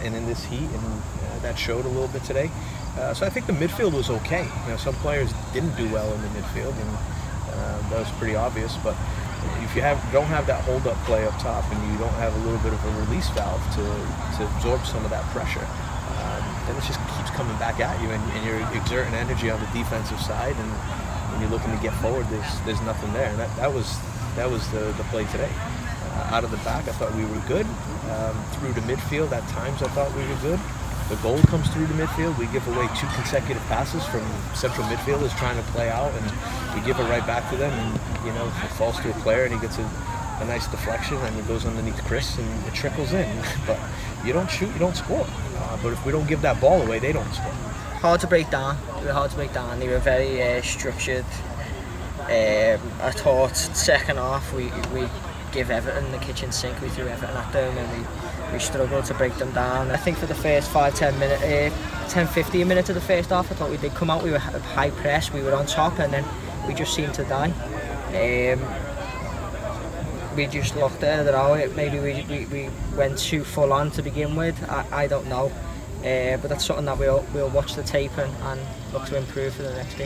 and in this heat, and that showed a little bit today. So I think the midfield was okay. You know, some players didn't do well in the midfield, and that was pretty obvious. But if you don't have that hold-up play up top, and you don't have a little bit of a release valve to absorb some of that pressure, then it just keeps coming back at you, and you're exerting energy on the defensive side, and when you're looking to get forward, there's nothing there. And that was the play today. Out of the back, I thought we were good. Through the midfield, at times I thought we were good. The goal comes through the midfield. We give away 2 consecutive passes from central midfielders trying to play out, and we give it right back to them. And it falls to a player, and he gets a nice deflection, and it goes underneath Chris, and it trickles in. But you don't shoot, you don't score. But if we don't give that ball away, they don't score. Hard to break down. They were hard to break down. They were very structured. I thought second half we give Everton the kitchen sink. We threw Everton at them, and we struggled to break them down. I think for the first 5-10 minutes, 10-15 minutes of the first half, I thought we did come out. We were high press, we were on top, and then we just seemed to die. We just looked at it out. Maybe we went too full on to begin with. I don't know, but that's something that we'll watch the tape and look to improve for the next game.